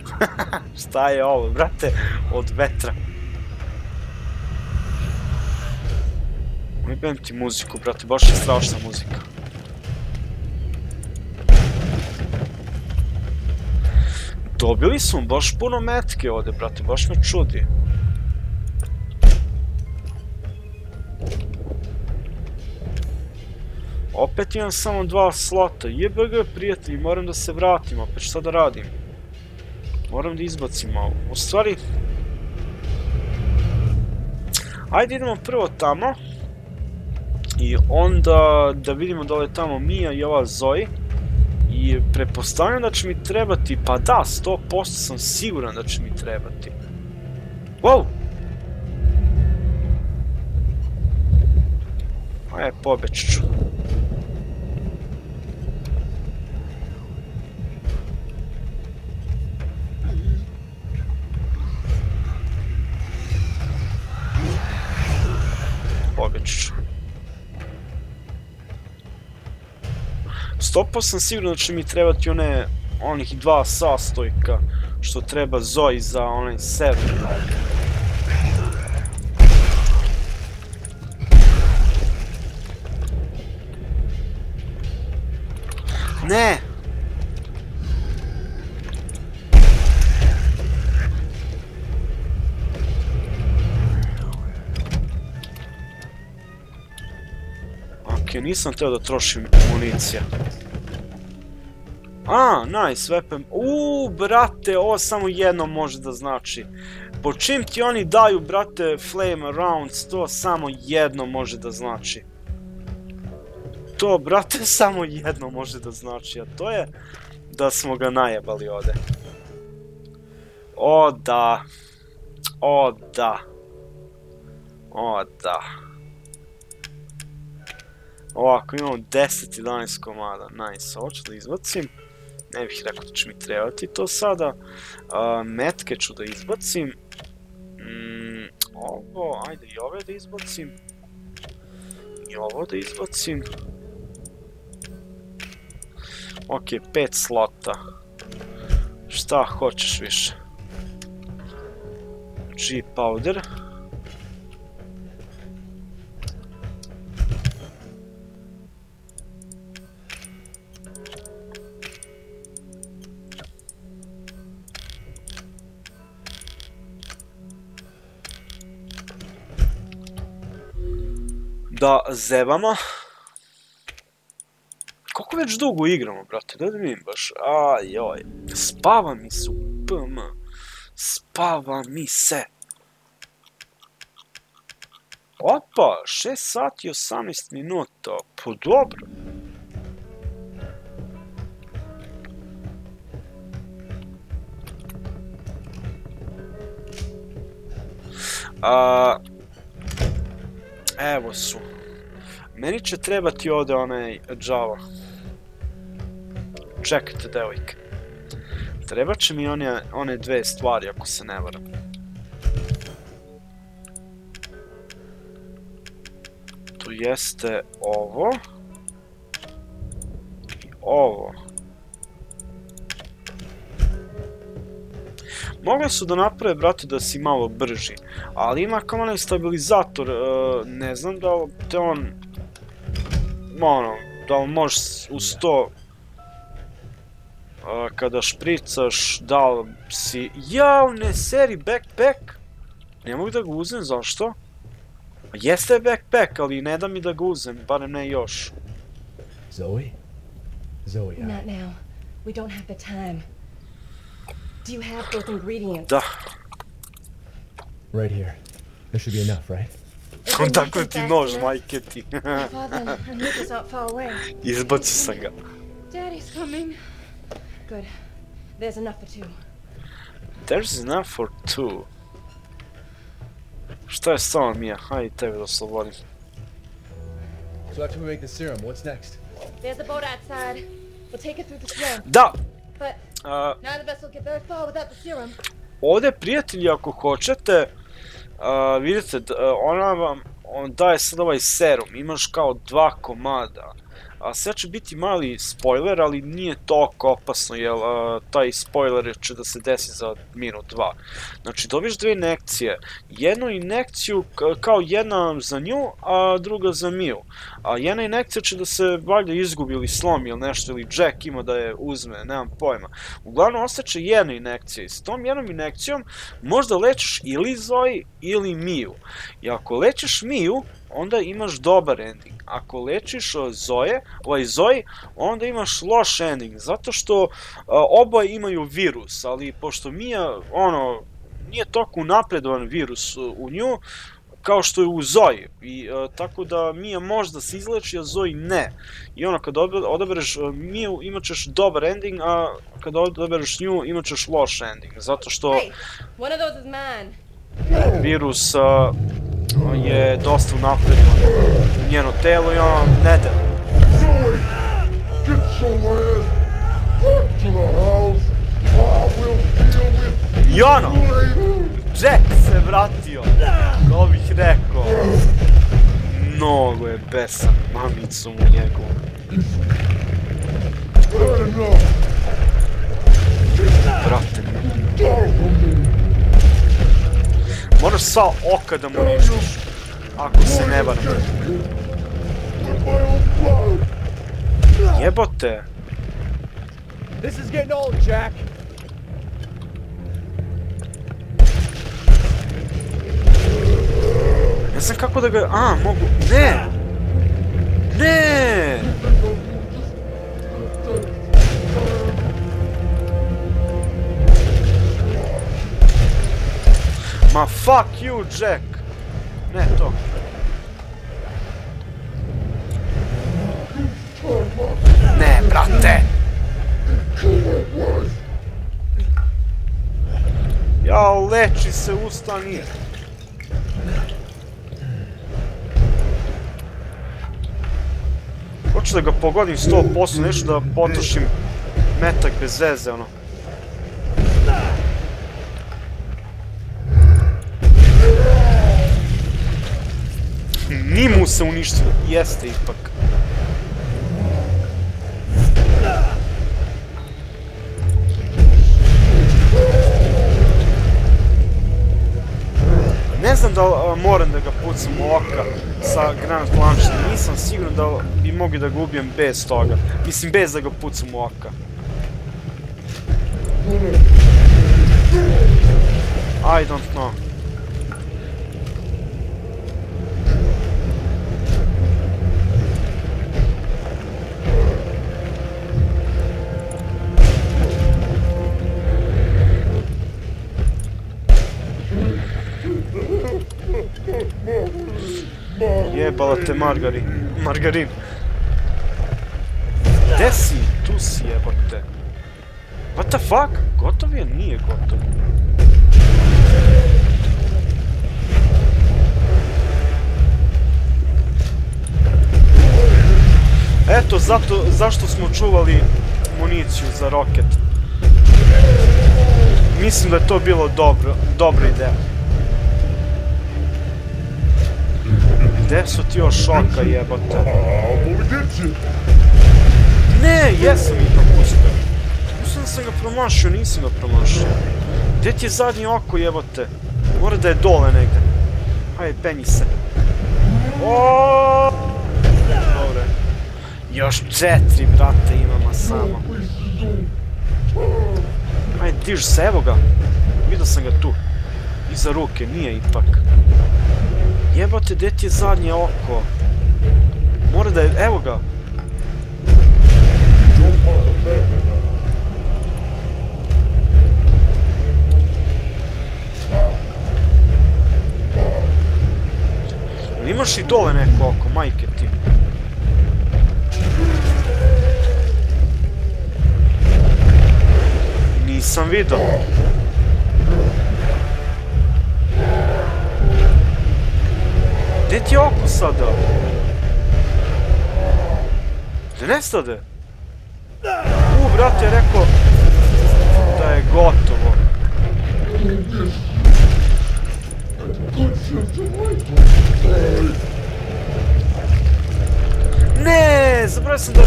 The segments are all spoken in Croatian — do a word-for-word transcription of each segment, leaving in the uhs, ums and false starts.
Šta je ovo, brate? Od vetra. Ujebem ti muziku, brate, baš je strašna muzika. Dobili smo baš puno metke ovdje, brate, baš me čudi. Opet imam samo dva slota, jebg prijatelji, moram da se vratim opet, šta da radim? Moram da izbacim malo, u stvari... Ajde idemo prvo tamo. I onda da vidimo da li je tamo Mija i ova Zoe. I pretpostavljam da će mi trebati, pa da, sto posto sam siguran da će mi trebati. Wow! E, pobeći ću. Pobeći ću. sto posto sam siguran da će mi trebati one, onih dva sastojka što treba Zoe za onaj server. Ne! Ok, nisam teo da trošim municija. A, nice, weapon. Uuu, brate, ovo samo jedno može da znači. Po čim ti oni daju, brate, flame rounds, to samo jedno može da znači. To, brate, samo jedno može da znači, a to je da smo ga najebali ovdje. O da. O da. O da. Ovako, imamo deset jedanaest komada, nice, ovo ću da izbacim. Ne bih rekao da će mi trebati to sada. Metke ću da izbacim. Ovo, ajde i ove da izbacim. I ovo da izbacim. Ok, pet slota. Šta hoćeš više? G-powder. Da zevamo. Koliko već dugo igramo, brate, da vidim baš. Ajoj, spava mi se u P M. Spava mi se. Opa, šest sati i osamnaest minuta. Pa dobro. A... Evo su. Meni će trebati ovdje onaj Java. Čekajte, devojke. Treba će mi one, one dve stvari, ako se ne varam. Tu jeste ovo. I ovo. Mogli su da naprave, brate, da si malo brži. Ali ima kao onaj stabilizator, ne znam da te on... Ono, da on može u sto... Kada špricaš, da li si... Jao, ne seri, backpack! Ne mogu da ga uzem, zašto? Jeste backpack, ali ne da mi da ga uzem, barem ne još. Zoe? Zoe, I... Not now. We don't have the time. Do you have those ingredients? Da. Right here. There should be enough, right? Odakle ti nož, majke ti. Well then, I knew this not far away. Izbacio sam ga. Daddy's coming. Good. There's enough for two. There's enough for two. Šta je s tobom, Mija? Hajde tebe da oslobodim. So after we make the serum, what's next? There's a boat outside. We'll take it through the swamp. Da! But Uh, none of us will get very far without the serum. ovdje, prijatelji, ako hoćete, uh, vidite, uh, ona vam on daje sad ovaj serum, imaš kao dva komada. A sve će biti mali spoiler, ali nije toliko opasno, jer taj spoiler će da se desi za minut, dva. Znači, dobiješ dve injekcije. Jednu injekciju kao jedna za nju, a druga za Miju. A jedna injekcija će da se valjda izgubi ili slomi ili nešto, ili Jack ima da je uzme, nemam pojma. Uglavnom, ostaće jedna injekcija i s tom jednom injekcijom možda lečiš ili Zoe ili Miju. I ako lečiš Miju, onda imaš dobar ending. Ako lečiš Zoe, ovaj Zoe, onda imaš loš ending, zato što oboje imaju virus, ali pošto Mija, ono, nije toliko napredovan virus u nju, kao što je u Zoe, i tako da Mija može da se izleči, a Zoe ne. I ono, kada odabereš Miju, imat ćeš dobar ending, a kada odabereš nju, imat ćeš loš ending, zato što virus je dosta napredovan u njeno telo i ono ne da. I ono, Jack se vratio, kao bih rekao. Mnogo je besan mamicom u njegovom. Brate mi. Moraš sva oka da mu uništiš, ako se ne varam. Jebote. This is getting old, Jack. Ne znam kako da ga... A, mogu... Ne! Ne! Ma fuck you, Jack! Ne, to. Ne, brate! Jao, leči se, ustani! Hoću da ga pogodim sto posto, nešto da potrošim metak bez veze, ono. Ni mu se uništilo, jeste ipak. Ne znam da moram da ga pucam u oka sa granat launcherom, nisam siguran da bi mogli da ga ubijem bez toga. Mislim, bez da ga pucam u oka. I don't know. Jebala te margarin. Margarin. Gde si? Tu si, jebate. What the fuck? Gotov je? Nije gotov. Eto, zato, zašto smo čuvali municiju za roket. Mislim da je to bilo dobro, dobra ideja. Gde su ti još šoka, jebote? Ne, jesam ih napustio. Mislim da sam ga promašio, nisam ga promašio. Gde ti je zadnje oko, jebote? Mora da je dole negde. Hajde, penji se. Oooo! Dobre. Još četiri, brate, imamo samo. Hajde, diž se, evo ga. Vidio sam ga tu. Iza ruke, nije ipak. Jebate, gdje ti je zadnje oko? Mora da je... Evo ga! Imaš i dole neko oko, majke ti. Nisam vidio. Gdje ti je oko sada? Gdje nestade? U, brat je rekao da je gotovo. Ne, zaboravio sam da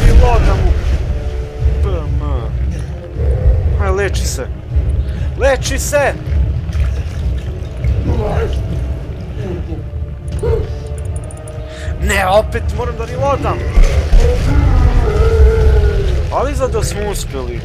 leči se. Leči se! Ne, opet moram da reloadam. Ali za da smo uspjeli.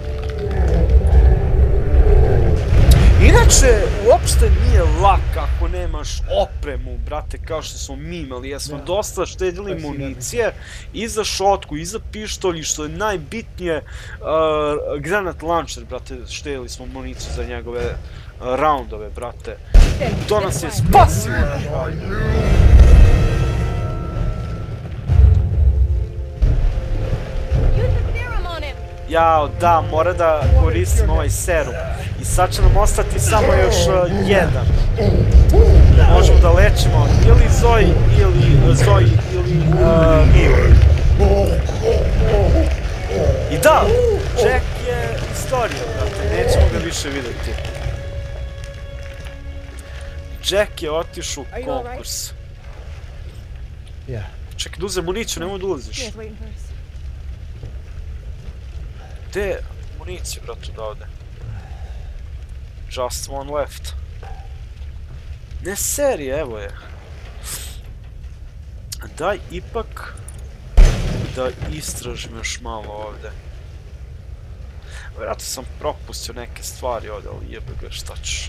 Inače, uopšte nije lak ako nemaš opremu, brate, kao što smo mi imali, jer smo dosta štedili municije i za šotku, i za pištolj, i što je najbitnije, granat launcher, brate, štedili smo municiju za njegove roundove, brate. To nas je spasilo! Jao, da, mora da koristim ovaj serum. I sad će nam ostati samo još jedan. Možemo da lečimo ili Zoe, ili Zoe, ili Miju. I da, Jack je istorija, brate, nećemo ga više vidjeti. Jack je otišao u konkurs. Čekaj, da uzem municiju, nemoj da ulaziš. Gde je municiju, brate, da ovde? Just one left. Ne serija, evo je. Daj ipak da istražim još malo ovde. Vjerojatno sam propustio neke stvari ovde, ali jebe ga, šta ćeš.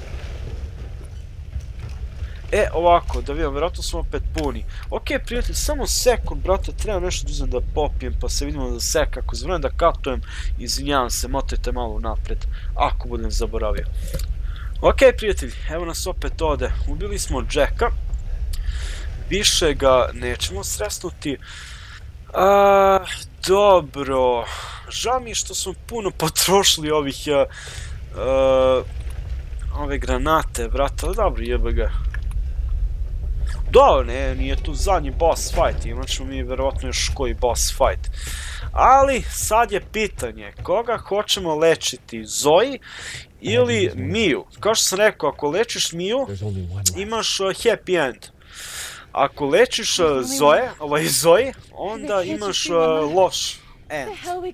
E, ovako, da vidim, vjerojatno smo opet puni. Okej, prijatelj, samo sekund, brate, treba nešto da uzem da popijem, pa se vidimo za sek. Ako zvrem da katujem, izvinjavam se, motajte malo napred, ako budem zaboravio. Okej, prijatelj, evo nas opet ovde. Ubili smo Jacka. Više ga nećemo sresnuti. Dobro. Žao mi je što smo puno potrošili ovih... ove granate, brate, ali dobro, jebe ga. Da, ne, nije tu zadnji boss fight, imat ćemo mi verovatno još koji boss fight. Ali, sad je pitanje, koga hoćemo lečiti, Zoe ili Miju? Kao što sam rekao, ako lečiš Miju, imaš happy end. Ako lečiš Zoe, ovaj Zoe, onda imaš loš end.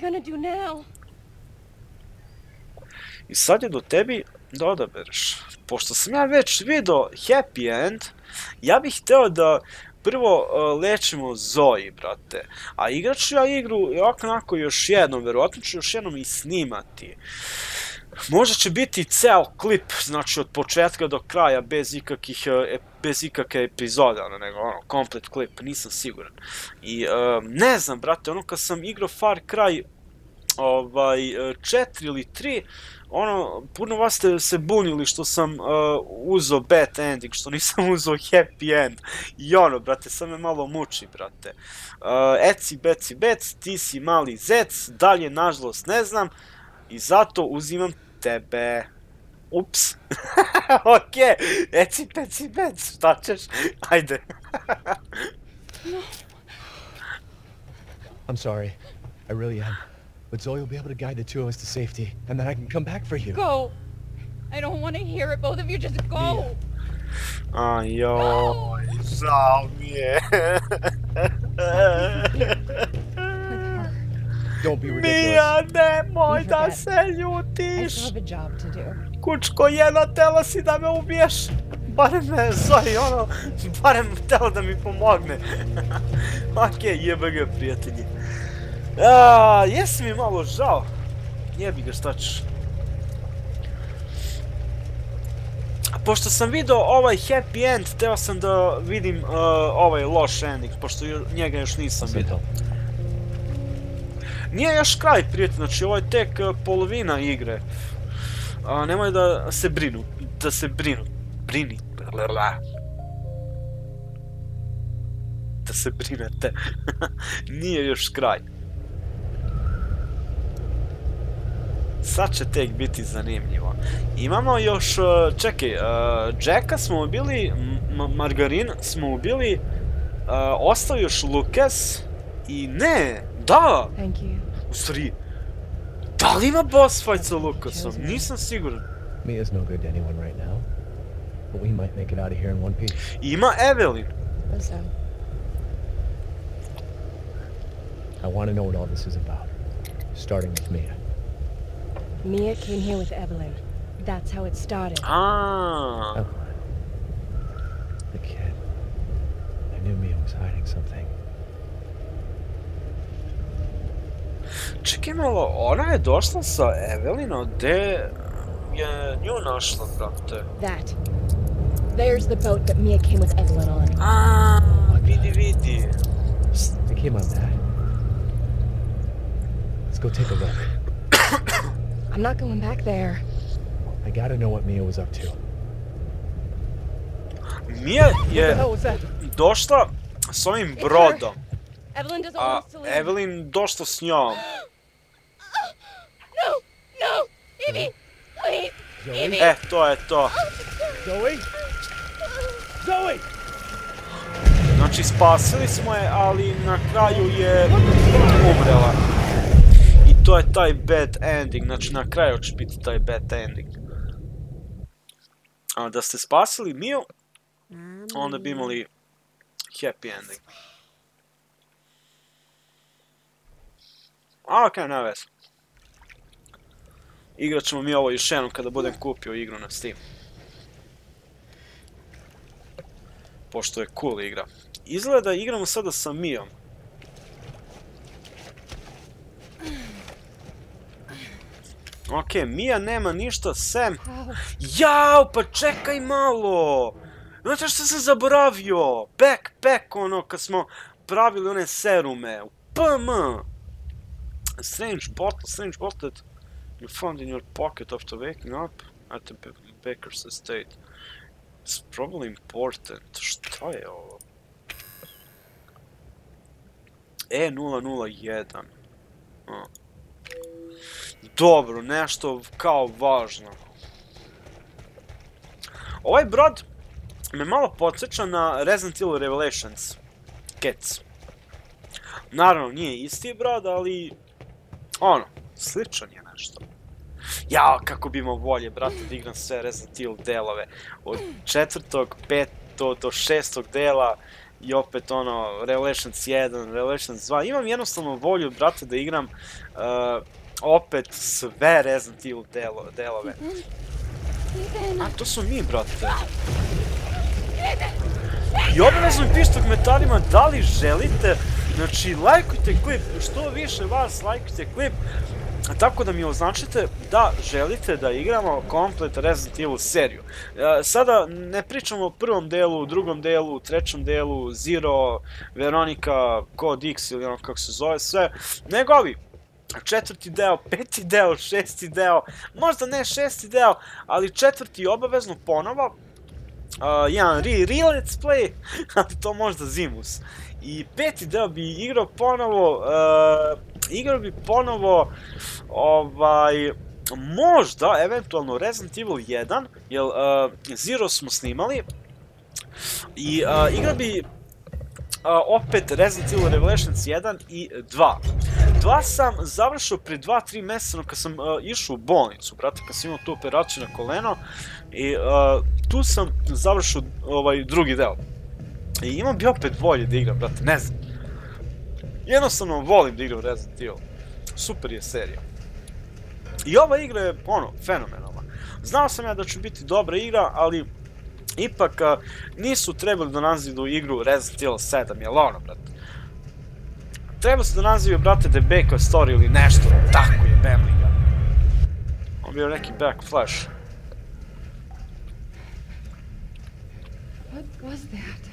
I sad je do tebi da odabereš. Pošto sam ja već vidio happy end, ja bih hteo da prvo lečimo Zoe, brate. A igrat ću ja igru onako još jednom, verovatno ću još jednom i snimati. Možda će biti ceo klip, znači od početka do kraja, bez ikakih, bez ikakve epizoda, nego ono, komplet klip, nisam siguran. I ne znam, brate, ono kad sam igrao Far Cry ovaj, četiri ili tri, ono, puno vas ste se bunili što sam uzeo bad ending, što nisam uzeo happy end. I ono, brate, sad me malo muči, brate. Eci, beci, bec, ti si mali zec, dalje, nažalost, ne znam. I zato uzimam tebe. Ups. Okej, eci, beci, bec, šta ćeš? Ajde. I'm sorry. I really am. But Zoe will be able to guide the two of us to safety, and then I can come back for you. Go! I don't want to hear it, both of you, just go! Ajoj, žao mi je. Don't be ridiculous. Mija, nemoj da se ljutiš. Kučko, jedna, tela si da me ubiješ. Barem me, Zoe, ono, barem tela da mi pomogne. Okej, jebe ga, prijatelji. Jesi mi malo žao. Jebi ga, šta ćeš. Pošto sam vidio ovaj happy end, teo sam da vidim ovaj loš ending, pošto njega još nisam vidio. Nije još kraj, prijatelj, znači ovo je tek polovina igre. Nemoj da se brinu, da se brinu, brini, da se brinete. Nije još kraj. Sad će tek biti zanimljivo. Imamo još, čekaj, Jacka smo ubili, Margarin smo ubili, ostao još Lucas i ne, da! U stvari, da li ima boss fight sa Lucasom? Nisam siguran. Mia's no good to anyone right now, but we might make it out of here in one piece. Ima Evelyn. I want to know what all this is about, starting with Mia. Mia came here with Evelyn. That's how it started. Ah. Evelyn. The kid. I knew Mia was hiding something. Čekaj malo, ona je došla sa Evelinom, gde je nju našla, brate? That. There's the boat that Mia came with Evelyn on. Ah, vidi, vidi. I came on that. Let's go take a look. I'm not going back there. I gotta know what Mia was up to. Mia What the je hell was that? došla s ovim brodom, Evelyn doesn't a want us to leave. Evelyn došla s njom. No, no, Evie, please, Evie. E, to je to. Zoe? Zoe! Znači, spasili smo je, ali na kraju je umrela. I to je taj bad ending, znači na kraju će biti taj bad ending. A da ste spasili Miju, onda bi imali happy ending. A, okej, nema veze. Igrat ćemo mi ovo još jednom kada budem kupio igru na Steam. Pošto je cool igra. Izgleda da igramo sada sa Mijom. Okej, Mija nema ništa sem... Jao, pa čekaj malo! Znate što sam zaboravio? Backpack, ono, kad smo pravili one serume. P M! Strange bottle, strange bottle that you found in your pocket after waking up at the baker's estate. It's probably important. Šta je ovo? E nula nula jedan. Dobro, nešto kao važno. Ovaj brod me malo podsjeća na Resident Evil Revelations. Cats. Naravno, nije isti brod, ali... ono, sličan je nešto. Jao, kako bi imao volje, brate, da igram sve Resident Evil delove. Od četvrtog, petog do šestog dela i opet ono, Revelations jedan, Revelations dva. Imam jednostavno volju, brate, da igram opet sve Resident Evil delove. A, to su mi, brate. I obavezno mi pišite u komentarima da li želite, znači, lajkujte klip, što više vas lajkujte klip, tako da mi označite da želite da igramo komplet Resident Evil seriju. Sada ne pričamo o prvom delu, drugom delu, trećem delu, Zero, Veronica, Code X ili ono kako se zove sve, nego ovi četvrti deo, peti deo, šesti deo, možda ne šesti deo, ali četvrti obavezno ponovo, jedan re-let's play, ali to možda Zimus. I peti deo bi igrao ponovo, igrao bi ponovo, ovaj, možda, eventualno Resident Evil jedan, jer Zero smo snimali, i igrao bi opet Resident Evil Revelations jedan i dva. dva sam završio pre dva tri meseca kad sam išao u bolnicu, brate, kad sam imao tu operaciju na koleno, i tu sam završio ovaj drugi deo. I imam bi opet volje da igram, brate, ne znam. Jednostavno volim da igram Resident Evil. Super je serija. I ova igra je, ono, fenomenalna. Znao sam ja da će biti dobra igra, ali ipak nisu trebali da nazivu igru Resident Evil sedam, jel ono, brate? Treba se da nazivu, brate, The Baker Story ili nešto, tako je, Bemliga. On bio neki backflash. What was that?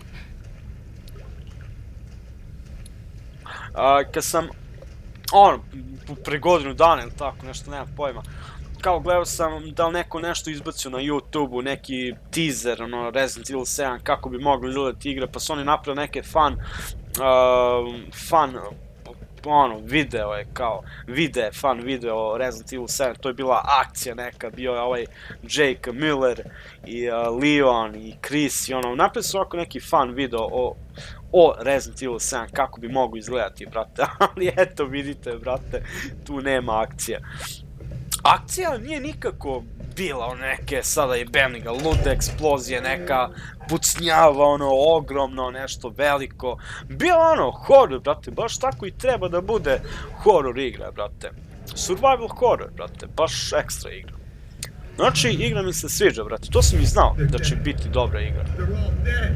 Kad sam, ono, pre godinu dana ili tako, nešto, nemam pojma, kao gledao sam da li neko nešto izbacio na YouTube-u, neki teaser, ono, Resident Evil sedam, kako bi mogli izgledati igre, pa su oni napravili neke fan, fan, ono, video je kao, vide, fan video Resident Evil sedam, to je bila akcija neka, bio je ovaj Jake Miller i Leon i Chris i ono, napravili su ovako neki fan video o o Resident Evil sedam, kako bi mogu izgledati, brate, ali eto, vidite, brate, tu nema akcije. Akcija nije nikako bila neke, sada je Bemliga, lude eksplozije, neka pucnjava, ono, ogromno, nešto veliko. Bilo ono, horor, brate, baš tako i treba da bude horor igra, brate. survival horror, brate, baš ekstra igra. Znači, igra mi se sviđa, brate, to sam i znao da će biti dobra igra. They're all dead.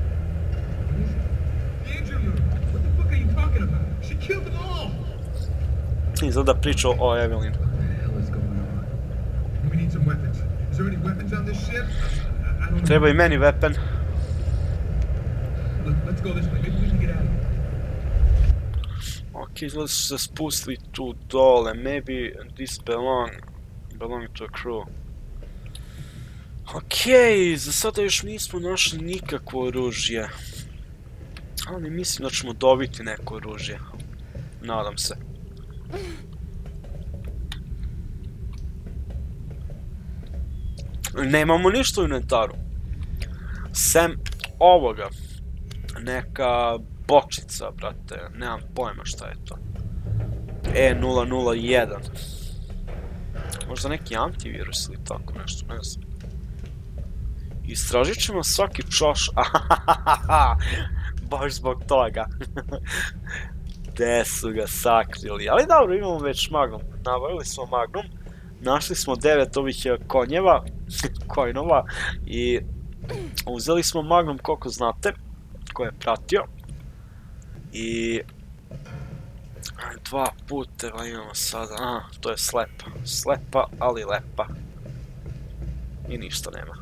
The engine room. What the fuck are you talking about? She killed them all. Izgleda priča o Evelyn. What the hell is going on? We need some weapons. Is there any weapons on this ship? I, I don't know. Treba i meni weapon. Look, let's go this way. Maybe we can get out of here. Ok, izgleda su se spustili tu dole. Maybe this belong, belong to a crew. Ok, za sada još nismo našli nikakvo oružje. Ali mislim da ćemo dobiti neko oružje. Nadam se. Nemamo ništa u inventaru. Sem ovoga. Neka bočica, brate. Nemam pojma šta je to. E nula nula jedan. Možda neki antivirus ili tako nešto, ne znam. Istražit ćemo svaki čoš... Baš zbog toga. Gde su ga sakrili. Ali dobro, imamo već Magnum. Nabavili smo Magnum. Našli smo devet ovih konjeva. Kojnova. I uzeli smo Magnum, koliko znate. Ko je pratio. I... Dva puteva imamo sada. A, to je slepa. Slepa, ali lepa. I ništa nema.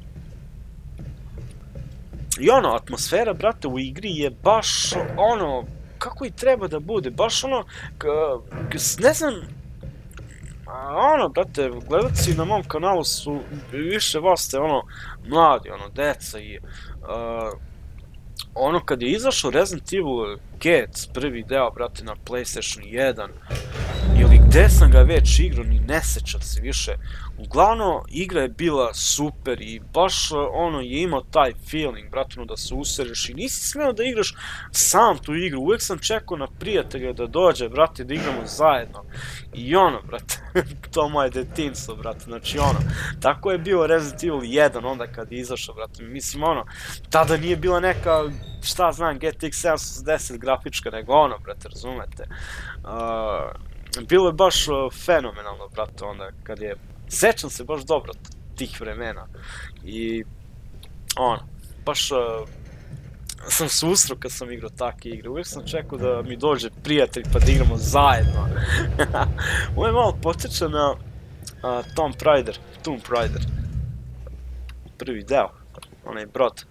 I ono, atmosfera, brate, u igri je baš ono, kako i treba da bude, baš ono, ne znam, ono, brate, gledalci na mom kanalu su, više vas ste, ono, mladi, ono, deca i, ono, kad je izašao Resident Evil Gates, prvi deo, brate, na PlayStation jedan, ili gde sam ga već igrao, ni ne sećam se više. Uglavnom, igra je bila super i baš ono je imao taj feeling, bratino, da se useriš i nisi smeo da igraš sam tu igru. Uvijek sam čekao na prijatelja da dođe, brate, da igramo zajedno. I ono, brate, to moje detinjstvo, brate, znači ono, tako je bio Resident Evil jedan onda kad je izašao, brate, mislim ono, tada nije bila neka, šta znam, G T X sedamsto osamdeset grafička, nego ono, brate, razumete. Bilo je baš fenomenalno, brate, onda kad je, sećam se baš dobro tih vremena i ono, baš sam se usro kad sam igrao takve igre, uvijek sam čekao da mi dođe prijatelj pa da igramo zajedno. Ovo je malo potiče na Tomb Raider, Tomb Raider, prvi deo, onaj brod.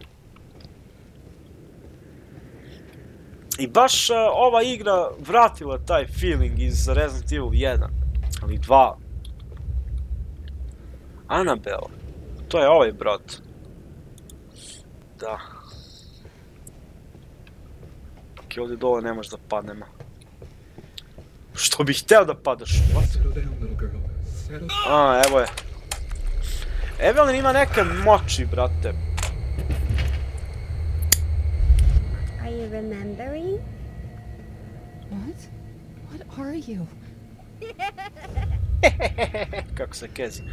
I baš ova igra vratila taj feeling iz Resident Evil jedan, ali dva. Annabelle, to je ovaj brod. Da. Ok, ovdje dole ne može da padnemo. Što bih hteo da padaš? A, evo je. Evelyn ima neke moći, brate. Are you remembering? What? What are you? Kako se kezi.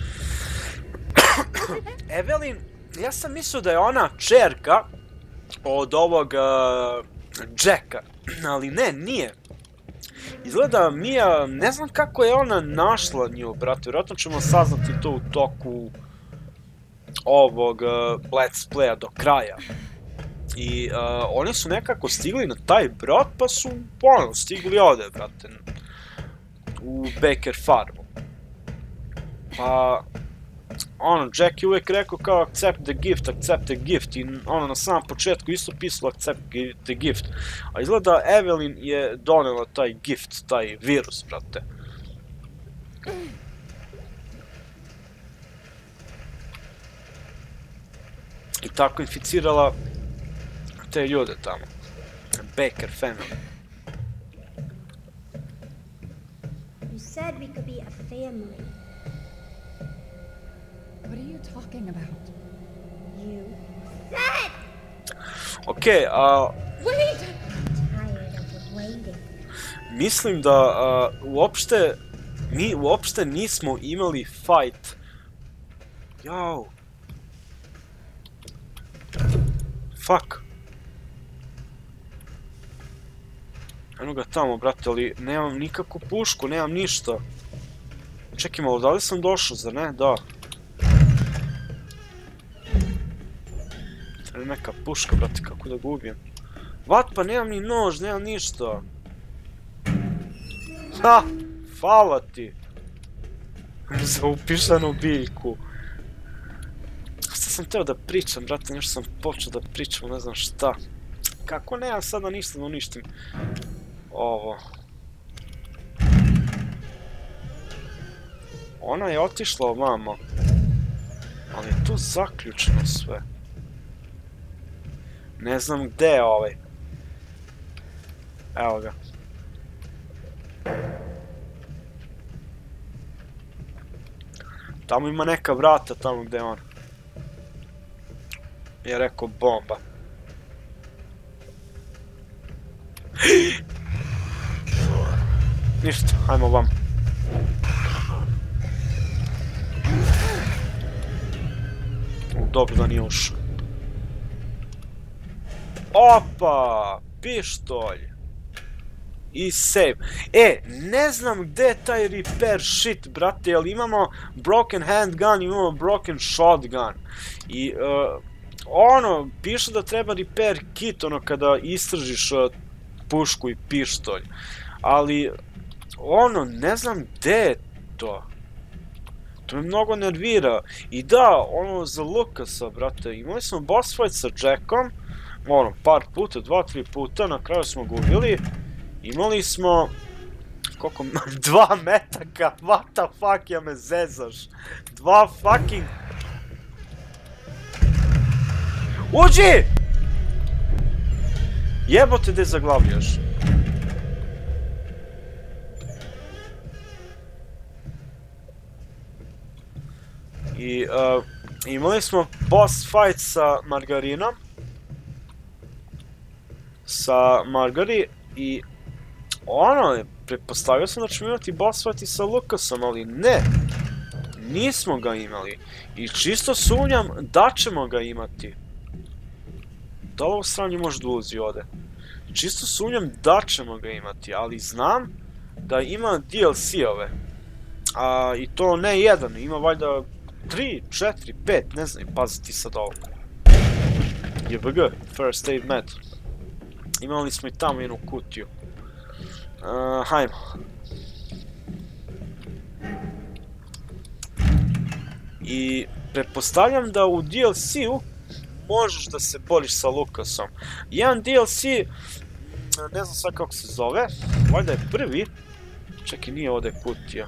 Evelyn, ja sam mislio da je ona čerka od ovog Jacka, ali ne, nije. Izgleda Mia, ne znam kako je ona našla nju, brate, vjerojatno ćemo saznati to u toku ovog let's playa do kraja. I oni su nekako stigli na taj brod, pa su, ono, stigli ovdje, brate, u Baker Farmu. Pa, ono, Jack je uvijek rekao kao accept the gift, accept the gift i ono na samom početku isto pisalo accept the gift. A izgleda Evelyn je donela taj gift, taj virus, brate. I tako inficirala te ljude tamo. Baker family. You said we could be a family. What are you talking about? You said! Okej, a... Wait! Tired of waiting. Mislim da uopšte... Mi uopšte nismo imali fight. Jao. Fuck. Eno ga tamo, brate, ali nemam nikakvu pušku, nemam ništa. Čekaj malo, da li sam došao, zar ne? Da. Treba neka puška, brate, kako da ga ubijem. Vat, pa nemam ni nož, nemam ništa. Ha! Hvala ti! Za upišanu biljku. Šta sam teo da pričam, brate, nešto sam počeo da pričam, ne znam šta. Kako nemam sada ništa da uništim ovo. Ona je otišla ovamo. Ali je tu zaključeno sve. Ne znam gde je ovaj. Evo ga. Tamo ima neka vrata, tamo gde je on. Je rekao bomba. Ništa, ajmo vam. Dobro da nije ušao. Opa! Pištolj! I save. E, ne znam gde je taj repair shit, brate, jer imamo broken handgun, imamo broken shotgun. I, uh, ono, piše da treba repair kit, ono, kada istražiš uh, pušku i pištolj. Ali, ono, ne znam gde je to. To me mnogo nervira. I da, ono, za Lukasa, brate, imali smo boss fight sa Jackom, ono, par puta, dva, tri puta, na kraju smo ga ubili. Imali smo... Koliko... Dva metaka, what the fuck, ja me zezaš. Dva fucking... Uđi! Jebote gde zaglavljaš. I uh, imali smo boss fight sa Margarinom. Sa Margari i... Ono, pretpostavio sam da ćemo imati boss fight i sa Lukasom, ali ne. Nismo ga imali. I čisto sumnjam da ćemo ga imati. Da li ovo sranje može da ulazi ovde? Čisto sumnjam da ćemo ga imati, ali znam da ima D L C-ove. A, i to ne jedan, ima valjda tri, četiri, pet, ne znam, paziti sad ovo. J B G, First Aid Med. Imali smo i tamo jednu kutiju. Uh, hajmo. I pretpostavljam da u D L C-u možeš da se boriš sa Lukasom. Jedan D L C, ne znam sad kako se zove, valjda je prvi. Čekaj, nije ovdje kutija.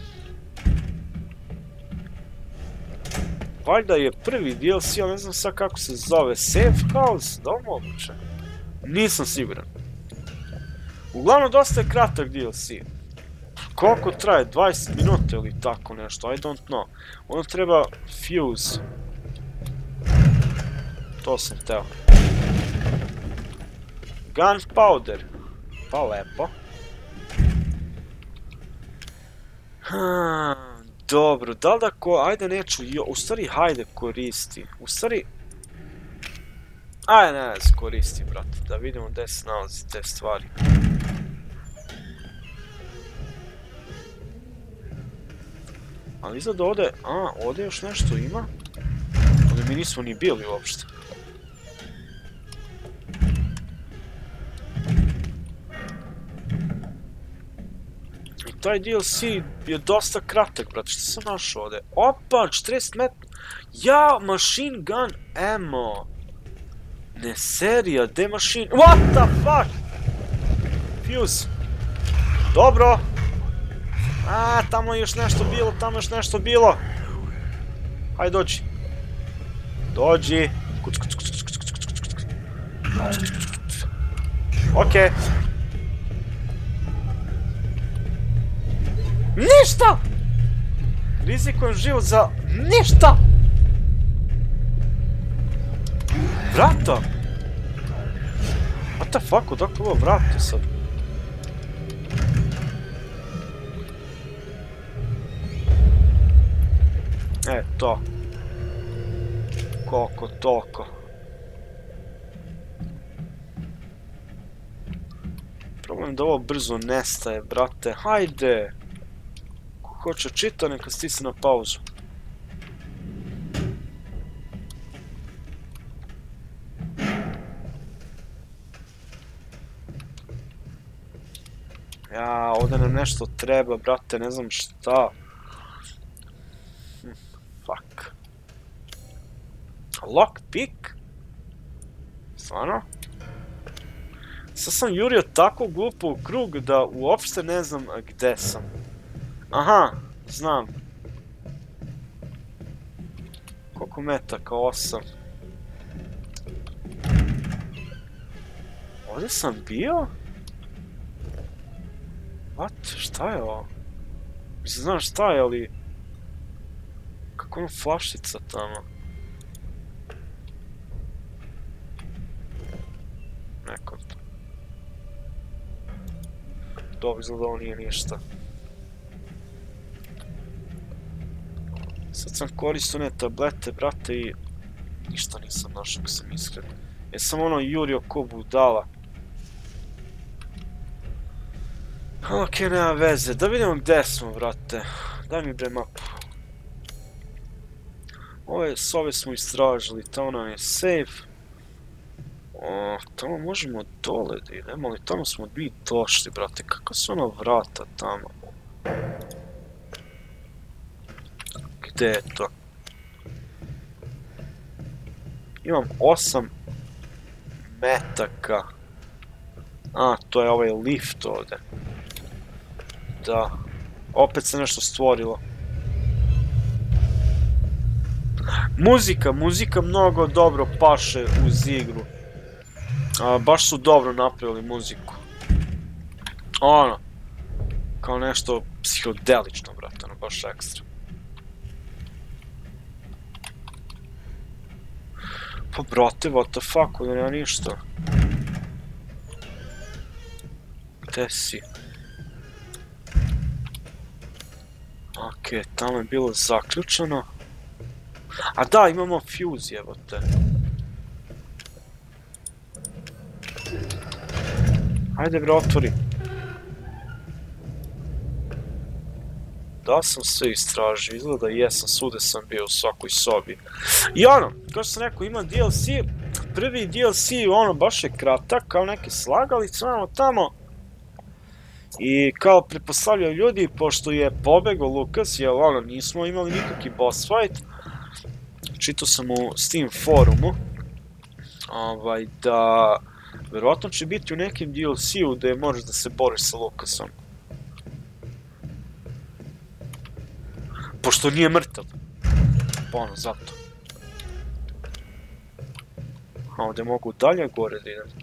Valjda je prvi D L C, ali ne znam sad kako se zove. Safe House? Da li moguće? Nisam siguran. Uglavnom, dosta je kratak D L C. Koliko traje? dvadeset minuta ili tako nešto? I don't know. Ono treba fuse. To sam teo. Gunpowder. Pa lepo. Dobro, da li da ko... Ajde neću... U stvari, hajde koristi. U stvari... Ajde, ne se koristi, brate. Da vidimo gde se nalazi te stvari. Ali izgleda ovdje... A, ovdje još nešto ima. Ovdje mi nismo ni bili uopšte. I taj D L C je dosta kratak, brate. Što sam našao ovdje? Opa, četrdeset metara. Ja, machine gun ammo. Ne, serija, de machine... What the fuck? Fuse. Dobro. A, tamo je još nešto bilo, tamo je još nešto bilo. Hajde, dođi. Dođi. Kuc, kuc, kuc, kuc, kuc, kuc, kuc, kuc. Okej. Ništa! Rizikujem život za ništa! Vrata! What the fuck, odakle ovo vrata sad? E, to. Koliko toliko. Prvo Problem da ovo brzo nestaje, brate. Hajde! Ko hoće čita, neka stisne na pauzu. Ja, ovdje nam nešto treba, brate, ne znam šta. Hm, fuck. Lockpick? Stvarno? Sad sam jurio tako glupo u krug da uopšte ne znam gde sam. Aha, znam. Koliko metaka? Osam. Ovdje sam bio? What? Šta je ovo? Mislim, znam šta je, ali... Kako je flašica tamo? Nekom to. Dobro, izgleda ovo nije ništa. Sad sam koristio one tablete, brate, i... Ništa nisam našao, ako sam iskren. Jesam ono jurio ko budala. Ok, nema veze. Da vidimo gde smo, brate. Daj mi bre mapu. Ove, s ove smo istražili, tamo nam je safe. O, tamo možemo dole da idemo, ali tamo smo bi došli, brate. Kako su ono vrata tamo? Gde je to? Imam osam metaka. A, to je ovaj lift ovdje. Da. Opet se nešto stvorilo. Muzika, muzika mnogo dobro paše uz igru. A, baš su dobro napravili muziku. Ono. Kao nešto psihodelično, brate, ono, baš ekstra. Pa, brate, what the fuck, ovdje nema ništa. Gde si? Ok, tamo je bilo zaključeno. A da, imamo fuse, evo te. Ajde bre, otvori. Da sam sve istražio, izgleda jesam, svude sam bio u svakoj sobi. I ono, kao što sam rekao, ima D L C, prvi D L C, ono, baš je kratak, kao neke slagalice, ono, tamo. I kao pretpostavljaju ljudi, pošto je pobegao Lucas, jer ono, nismo imali nikakvi boss fight. Čitao sam u Steam forumu, ovaj, da verovatno će biti u nekim D L C-u gde možeš da se boriš sa Lucasom. Pošto nije mrtav. Pa ono, zato. A ovdje mogu dalje gore da idem.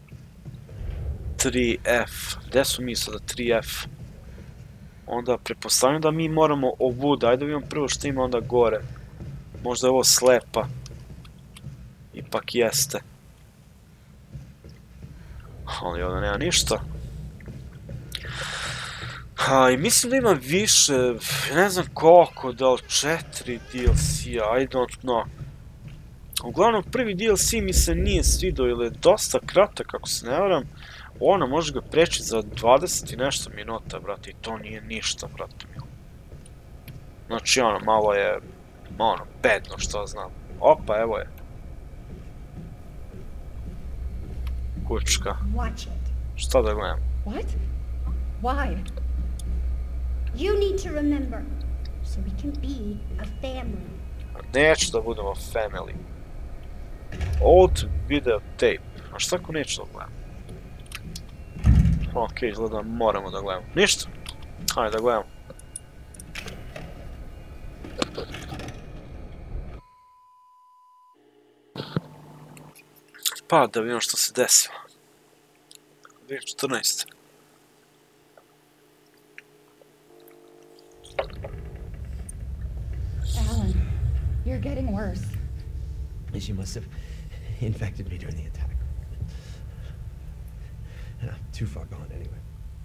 tri F. Gde su mi sada tri F? Onda pretpostavljam da mi moramo ovuda. Ajde da vidimo prvo što ima onda gore. Možda je ovo slepa. Ipak jeste. Ali ovdje nema ništa. Ha, i mislim da ima više, ne znam koliko, da li četiri D L C-a, I don't know. Uglavnom, prvi D L C mi se nije svidio, ili je dosta kratak, ako se ne varam. Ono, može ga preći za dvadeset i nešto minuta, brate, i to nije ništa, brate, milo. Znači, ono, malo je, ono, bedno, što znam. Opa, evo je. Kučka. Šta da gledam? What? Why? You need to remember, so we can be a family. Neću da budemo family. Old video tape. A šta ako neću da gledam? Ok, izgleda moramo da gledamo. Ništa. Hajde da gledamo. Pa da vidimo što se desilo. dvije tisuće četrnaeste. Alan, you're getting worse. She must have infected me during the attack. And I'm too far gone anyway.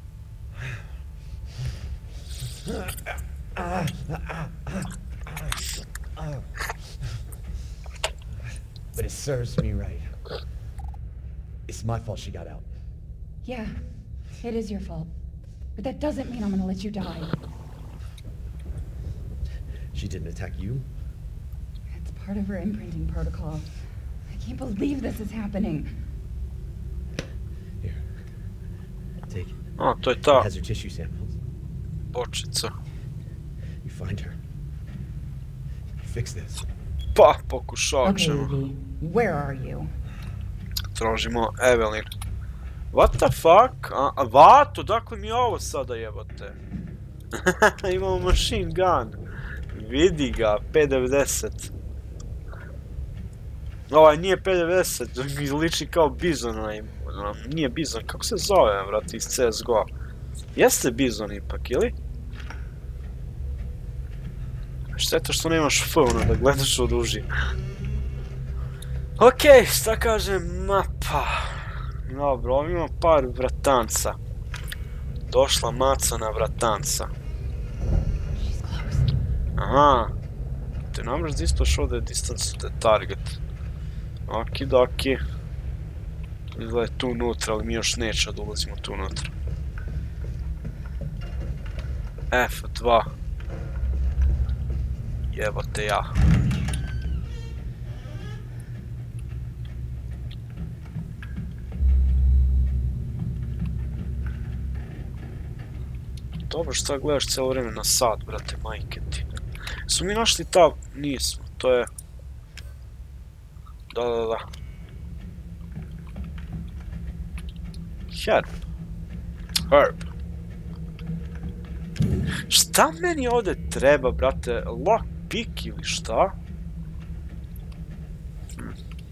But it serves me right. It's my fault she got out. Yeah, It is your fault. But that doesn't mean I'm gonna let you die. She didn't attack you? It's part of her imprinting protocol. I can't believe this is happening. Here. Take it. A, to je It ta has her tissue samples. bočica. You find her. You fix this. Pa, pokušavat Okay, ćemo. Evie, where are you? Tražimo Evelyn. What the fuck? A, a vato, dakle mi je ovo sada jebote? Imamo machine gun. Vidi ga, P devedeset. Ovaj nije P devedeset, liči kao Bizon onaj. Nije Bizon, kako se zove, vrati, iz C S G O. Jeste Bizon ipak, ili? Šteta što nemaš F, ono, da gledaš od uži. Okej, šta kaže mapa? Dobro, ovdje imamo par vratanca. Došla maca na vratanca. She's close. Aha. The numbers display show the distance to the target. Okidoki. Izgleda je tu unutra, ali mi još neće da ulazimo tu unutra. F dva. Jebote ja. Dobro, šta gledaš cijelo vrijeme na sat, brate, majke ti. Su mi našli ta... Nismo, to je... Da, da, da. Herb. Herb. Šta meni ovdje treba, brate? Lockpick ili šta? Hm.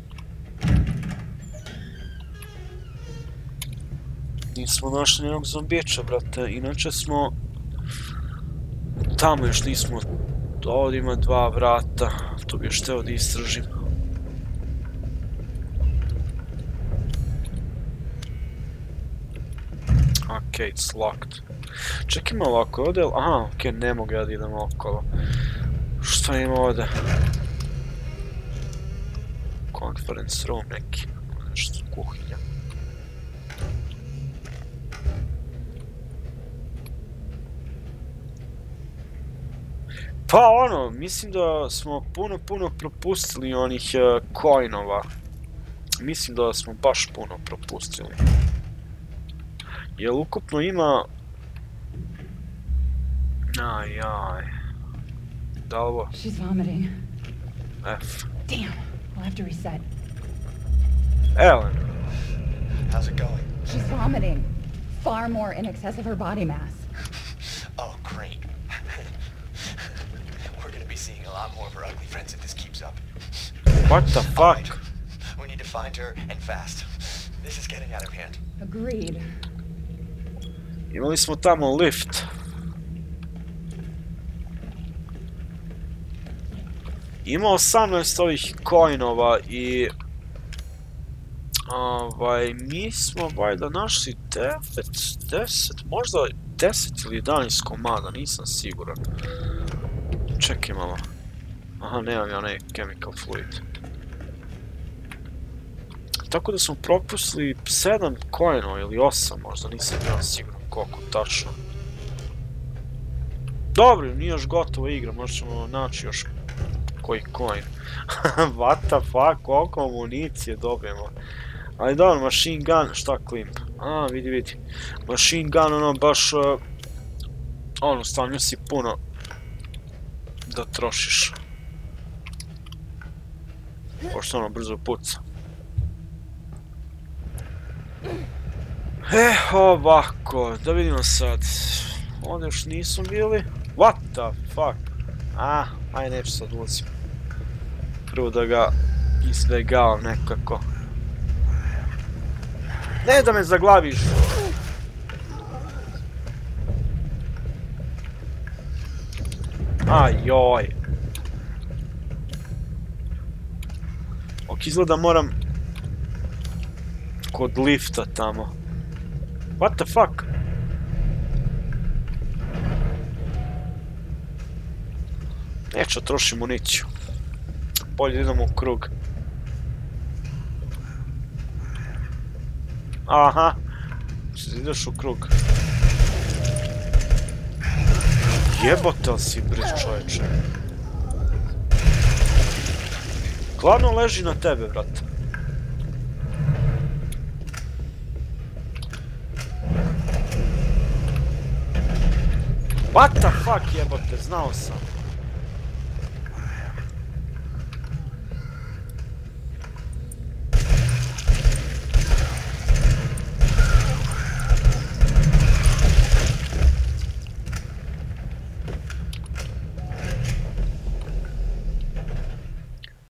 Nismo našli jednog zombiča, brate. Inače smo... Tamo još nismo... Ovdje ima dva vrata. To bi još teo da istražim. Ok, it's locked. Čekaj malo ako je ovdje... Aha, ok, ne mogu ja da idem okolo. Što ima ovdje? Conference room neki. Nešto kuhinja. Pa ono, mislim da smo puno puno propustili onih uh, coinova. Mislim da smo baš puno propustili. Jel ukupno ima... Aj, aj. Da li ovo? She's vomiting. F. Damn, we'll have to reset. Ellen. How's it going? She's vomiting. Far more in excess of her body mass. Oh, great. We're gonna be seeing a lot more of her ugly friends if this keeps up. What the fuck? Alright. We need to find her, and fast. This is getting out of hand. Agreed. Imali smo tamo lift. Ima osamnaest ovih coinova i... Ovaj, mi smo valjda našli devet, deset, možda deset ili jedanaest komada, nisam siguran. Čekaj malo. Aha, nemam ja onaj chemical fluid. Tako da smo propustili sedam coinova ili osam, možda nisam ja siguran koliko tačno. Dobro, nije još gotova igra, možda ćemo naći još koji coin. What the fuck, koliko municije dobijemo. Ali dobro, machine gun, šta klimp? A, vidi, vidi. Machine gun, ono, baš... Uh, ono, stanju si puno da trošiš. Pošto ono brzo puca. E, ovako, da vidimo sad. Ovdje još nisu bili. What the fuck? A, aj neću sad ulazim. Prvo da ga izbjegavam nekako. Ne da me zaglaviš! Ajoj! Ok, izgleda moram... Kod lifta tamo. What the fuck? Neću trošiti municiju. Bolje idemo u krug. Aha. Ideš u krug. Jebote li si briž, čovječe. Glavno leži na tebe, brate. What the fuck, jebote, znao sam.